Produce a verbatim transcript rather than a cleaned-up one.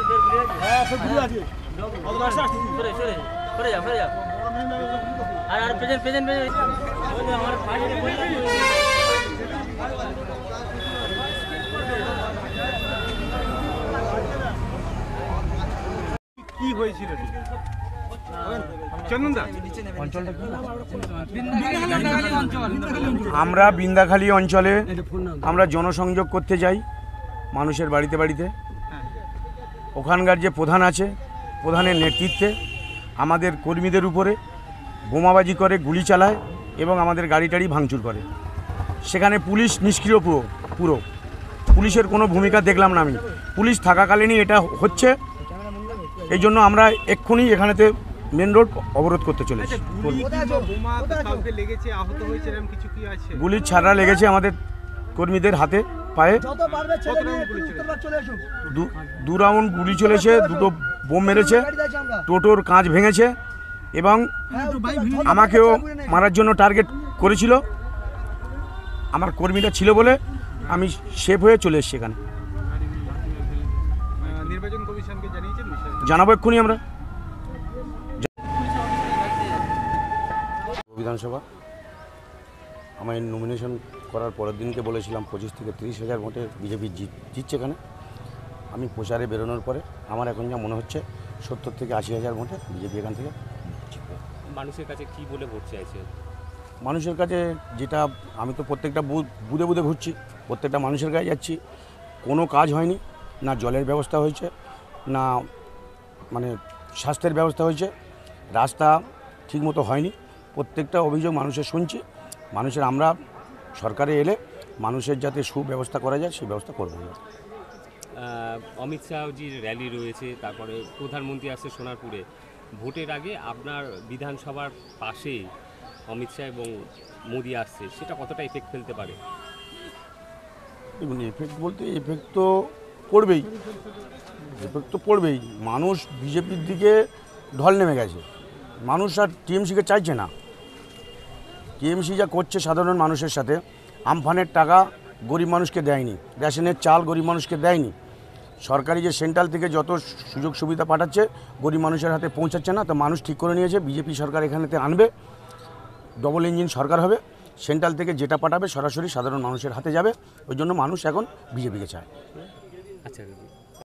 কি হয়েছিল আমরা বিন্দাখালী অঞ্চলে আমরা জনসংযোগ করতে যাই মানুষের বাড়িতে বাড়িতে। ওখানকার যে প্রধান আছে, প্রধানের নেতৃত্বে আমাদের কর্মীদের উপরে বোমাবাজি করে, গুলি চালায় এবং আমাদের গাড়ি টাড়ি ভাঙচুর করে। সেখানে পুলিশ নিষ্ক্রিয় পুরো পুরো পুলিশের কোনো ভূমিকা দেখলাম না আমি। পুলিশ থাকাকালীনই এটা হচ্ছে, এই জন্য আমরা এক্ষুনি এখানেতে মেন রোড অবরোধ করতে চলেছি। গুলির ছাড়া লেগেছে আমাদের কর্মীদের হাতে পায়ে, দু রাউন্ড গুলি চলেছে, দুটো বোম মেরেছে, টোটোর কাঁচ ভেঙেছে এবং আমাকেও মারার জন্য টার্গেট করেছিল। আমার কর্মীরা ছিল বলে আমি সেফ হয়ে চলে এসেছি এখানে। জানাবো এক্ষুনি আমরা। বিধানসভা আমার নমিনেশন করার পরের দিনকে বলেছিলাম পঁচিশ থেকে তিরিশ হাজার ভোটে বিজেপি জিত জিতছে এখানে। আমি প্রচারে বেরোনোর পরে আমার এখন যা মনে হচ্ছে সত্তর থেকে আশি হাজার ভোটে বিজেপি এখান থেকে জিতবে। মানুষের কাছে কি বলে ভোট চাইছে? মানুষের কাছে যেটা, আমি তো প্রত্যেকটা বুথ বুধে বুধে ঘুরছি, প্রত্যেকটা মানুষের কাছে যাচ্ছি, কোনো কাজ হয়নি, না জলের ব্যবস্থা হয়েছে, না মানে স্বাস্থ্যের ব্যবস্থা হয়েছে, রাস্তা ঠিকমতো হয়নি। প্রত্যেকটা অভিযোগ মানুষের শুনছি। মানুষের আমরা সরকারে এলে মানুষের যাতে সুব্যবস্থা করা যায় সেই ব্যবস্থা করবো। অমিত শাহজির র্যালি রয়েছে, তারপরে প্রধানমন্ত্রী আসছে সোনারপুরে। ভোটের আগে আপনার বিধানসভার পাশে অমিত শাহ এবং মোদি আসছে, সেটা কতটা এফেক্ট ফেলতে পারে? দেখুন, এফেক্ট বলতে এফেক্ট তো পড়বেই, এফেক্ট তো পড়বেই। মানুষ বিজেপির দিকে ঢল নেমে গেছে, মানুষ আর টিএমসিকে চাইছে না। টিএমসি যা করছে সাধারণ মানুষের সাথে, আমফানের টাকা গরিব মানুষকে দেয়নি, রেশনের চাল গরিব মানুষকে দেয়নি, সরকারি যে সেন্ট্রাল থেকে যত সুযোগ সুবিধা পাঠাচ্ছে গরিব মানুষের হাতে পৌঁছাচ্ছে না। তো মানুষ ঠিক করে নিয়েছে বিজেপি সরকার এখানেতে আনবে, ডবল ইঞ্জিন সরকার হবে, সেন্ট্রাল থেকে যেটা পাঠাবে সরাসরি সাধারণ মানুষের হাতে যাবে। ওই জন্য মানুষ এখন বিজেপিকে চায়। আচ্ছা।